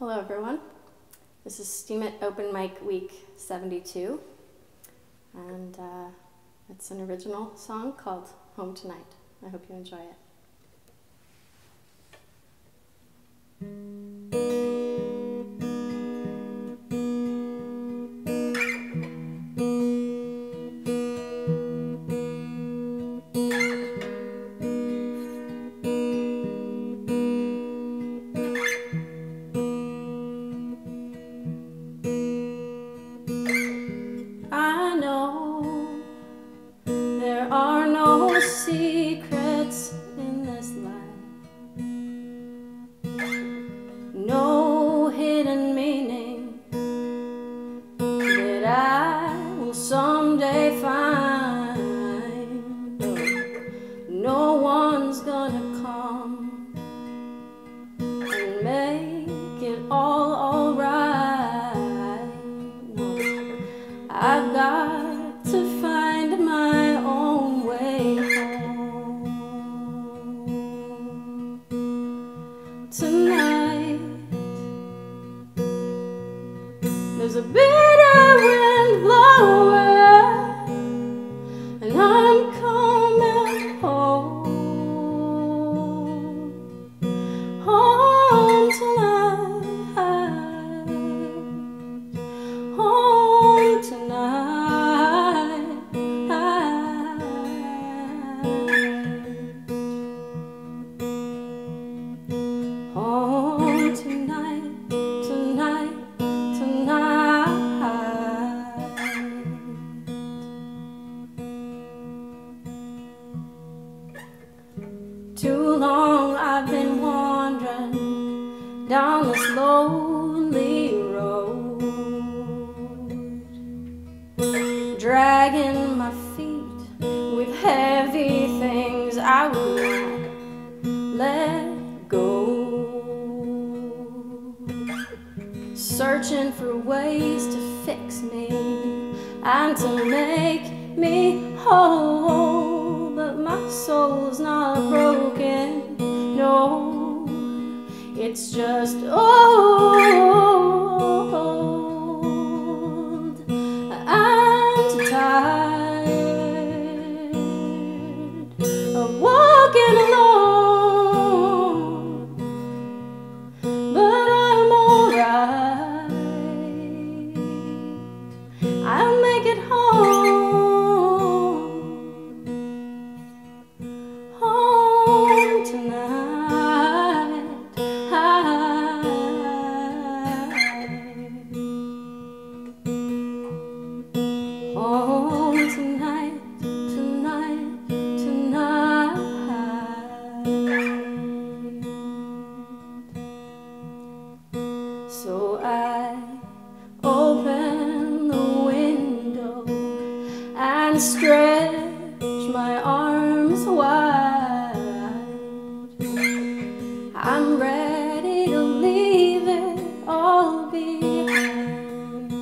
Hello everyone, this is Steam It Open Mic Week 72, and it's an original song called Home Tonight. I hope you enjoy it. I know there are no secrets in this life, no hidden meaning that I will someday find. No one's gonna come and make it all alright. I've got to find my own way home tonight. There's a bitter wind blowing, and I'm coming home, home tonight, home tonight, home tonight, tonight, tonight. Too long I've been wandering down this lonely road, dragging my feet with heavy things I would not let go, searching for ways to fix me and to make me whole. But my soul's not broken, no, it's just old. I'm too tired of walking alone, but I'm alright. I'll make it home, home tonight, home tonight, tonight, tonight. So I open the window and stretch my arms wide. I'm ready to leave it all behind.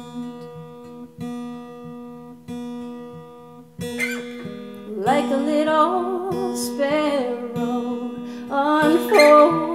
Like a little sparrow unfold